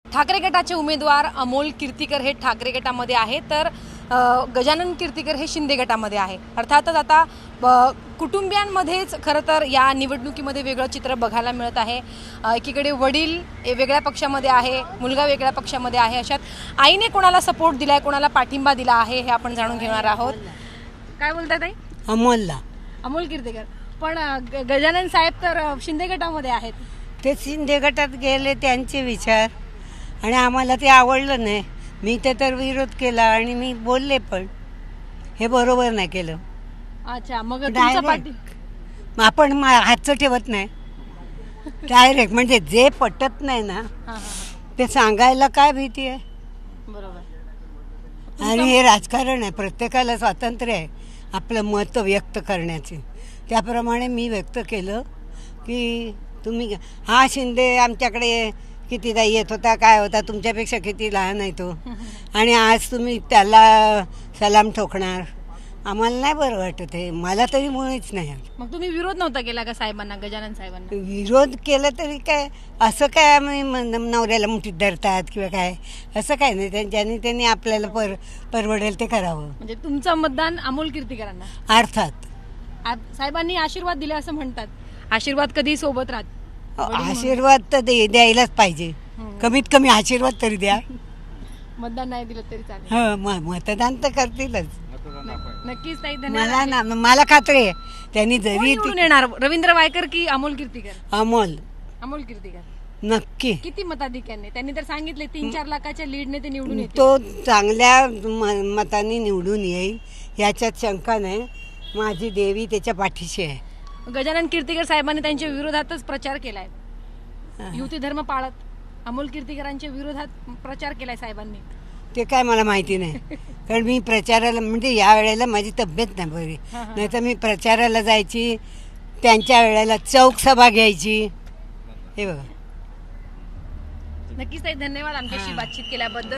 ठाकरे गटाचे उमेदवार अमोल कीर्तीकर हे ठाकरे गटामध्ये आहे, तर गजानन कीर्तीकर हे शिंदे गटामध्ये आहे। अर्थातच आता कुटुंबियांमध्येच खरं तर या निवडणुकीमध्ये वेगळं चित्र बघायला मिळत आहे। एकीकडे वडील वेगळ्या पक्षामध्ये आहे, मुलगा वेगळ्या पक्षामध्ये आहे, अशात आईने कोणाला सपोर्ट दिलाय, कोणाला पाठिंबा दिला आहे हे आपण जाणून घेणार आहोत। काय बोलताय ताई? अमोल कीर्तीकर, पण गजानन साहेब तर शिंदे गटामध्ये आहेत। ते शिंदे गटात गेले त्यांचे विचार आणि आम्हाला ते आवडलं नाही। मी ते तर विरोध केला आणि मी बोलले पण हे बरोबर नाही केलं। अच्छा, मग तुमचा पाठी आपण हातचं ठेवत नाही डायरेक्ट, म्हणजे जे पटत नाही ना ते सांगायला काय भीती आहे? बरोबर। आणि हे राजकारण आहे, प्रत्येकाला स्वातंत्र्य आहे आपलं मत व्यक्त करण्याचे। त्याप्रमाणे मी व्यक्त केलं की तुम्ही हा शिंदे आमच्याकडे कितीदा येत होता, काय होता, तुमच्यापेक्षा किती लहान आहे तो, आणि आज तुम्ही त्याला सलाम ठोकणार, आम्हाला नाही बरं वाटत आहे। मला तरी मुळीच नाही। मग तुम्ही विरोध नव्हता केला का साहेबांना, गजानन साहेबांना? विरोध केला तरी काय, असं काय आम्ही नवऱ्याला मुठीत धरतात किंवा काय, असं काय नाही। त्यांनी आपल्याला परवडेल ते करावं। म्हणजे तुमचं मतदान अमोल कीर्तीकरांना? अर्थात साहेबांनी आशीर्वाद दिले असं म्हणतात, आशीर्वाद कधी सोबत राहत? आशीर्वाद तर द्यायलाच पाहिजे, कमीत कमी आशीर्वाद तरी द्या। मतदान नाही दिलं तरी चालेल? मतदान तर करतीलच नक्कीच ताई, धन्यवाद। मला खात्री आहे त्यांनी जरी येणार रवींद्र वायकर की अमोल कीर्तीकर? अमोल कीर्तीकर नक्की। किती मताधिक्याने? त्यांनी तर सांगितले 3-4 लाखाच्या लीडने ते निवडून येतील। तो चांगल्या मतांनी निवडून येईल याच्यात शंका नाही। माझी देवी त्याच्या पाठीशी आहे। गजानन कीर्तीकर साहेबांनी त्यांच्या विरोधातच प्रचार केलाय, युती धर्म पाळत अमोल कीर्तीकरांच्या विरोधात प्रचार केलाय साहेबांनी। ते काय मला माहिती नाही, कारण मी प्रचाराला, म्हणजे या वेळेला माझी तब्येत नाही बरी, नाही तर मी प्रचाराला जायची, त्यांच्या वेळेला चौक सभा घ्यायची। हे बघा। नक्कीच ताई, धन्यवाद आमच्याशी बातचीत केल्याबद्दल।